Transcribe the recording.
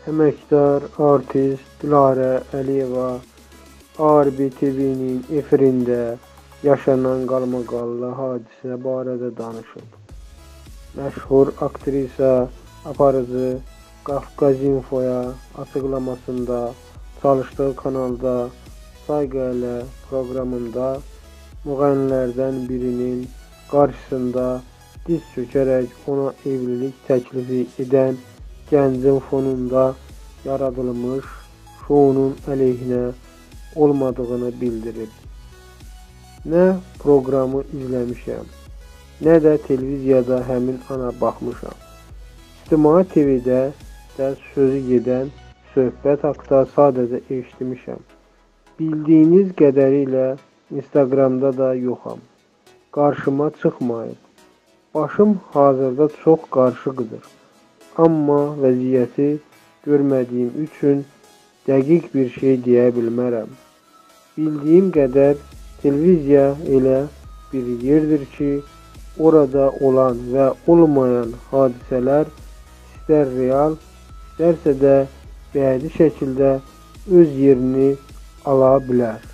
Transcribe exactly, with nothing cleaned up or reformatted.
Əməkdar artist Dilarə Əliyeva R B T V-nin efirində yaşanan qalmaqallı hadisə barədə danışıb. Məşhur aktrisa aparıcı Qafqazinfoya açıqlamasında çalışdığı kanalda Sayqa ilə proqramında müğənnilərdən birinin qarşısında diz çökərək ona evlilik təklifi edən gəncin fonunda yaradılmış şounun əleyhinə olmadığını bildirib. Nə proqramı izləmişəm, nə də televiziyada həmin ana baxmışam. İctimai T V-də də sözü gedən söhbət haqda sadəcə eşitmişəm. Bildiyiniz qədərilə Instagramda da yoxam. Qarşıma çıxmayıb. Başım hazırda çox qarışıqdır. Amma vəziyyəti görmədiyim üçün dəqiq bir şey deyə bilmərəm. Bildiyim qədər televiziya elə bir yerdir ki, orada olan və olmayan hadisələr istər real, istərsə də bədi şəkildə öz yerini ala bilər.